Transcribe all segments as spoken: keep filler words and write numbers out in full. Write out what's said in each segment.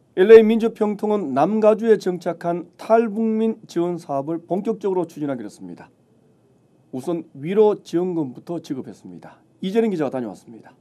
엘에이 민주평통은 남가주에 정착한 탈북민 지원 사업을 본격적으로 추진하기로 했습니다. 우선 위로 지원금부터 지급했습니다. 이재린 기자가 다녀왔습니다.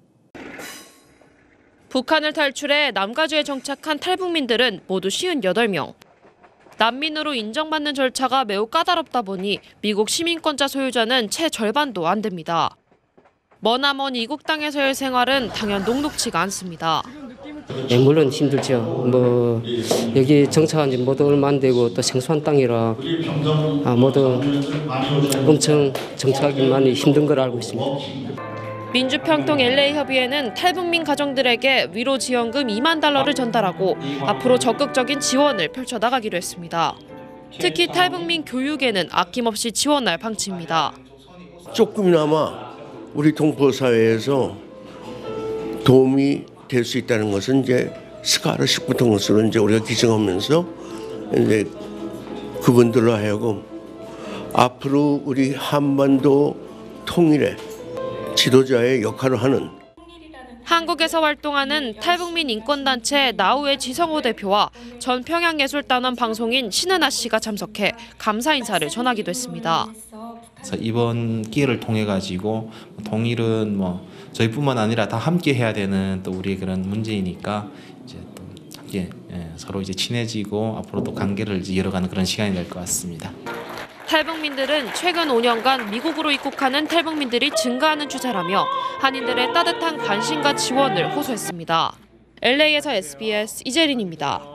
북한을 탈출해 남가주에 정착한 탈북민들은 모두 오십팔 명. 난민으로 인정받는 절차가 매우 까다롭다 보니 미국 시민권자 소유자는 채 절반도 안 됩니다. 머나먼 이국 땅에서의 생활은 당연 녹록지가 않습니다. 네, 물론 힘들죠. 뭐 여기 정착한 지 모두 얼마 안 되고 또 생소한 땅이라 아, 모두 엄청 정착하기 많이 힘든 걸 알고 있습니다. 민주평통 엘에이 협의회는 탈북민 가정들에게 위로 지원금 이만 달러를 전달하고 앞으로 적극적인 지원을 펼쳐나가기로 했습니다. 특히 탈북민 교육에는 아낌없이 지원할 방침입니다. 조금이나마 우리 동포사회에서 도움이 될 수 있다는 것은 이제 스카르십 같은 것으로 이제 우리가 기증하면서 이제 그분들로 하여금 앞으로 우리 한반도 통일의 지도자의 역할을 하는 한국에서 활동하는 탈북민 인권단체 나우의 지성호 대표와 전 평양예술단원 방송인 신은아 씨가 참석해 감사 인사를 전하기도 했습니다. 이번 기회를 통해 가지고 통일은 뭐 저희뿐만 아니라 다 함께 해야 되는 또 우리의 그런 문제이니까 이제 또 함께 서로 이제 친해지고 앞으로도 관계를 이제 이어가는 그런 시간이 될 것 같습니다. 탈북민들은 최근 오 년간 미국으로 입국하는 탈북민들이 증가하는 추세라며 한인들의 따뜻한 관심과 지원을 호소했습니다. 엘에이에서 에스비에스 이재린입니다.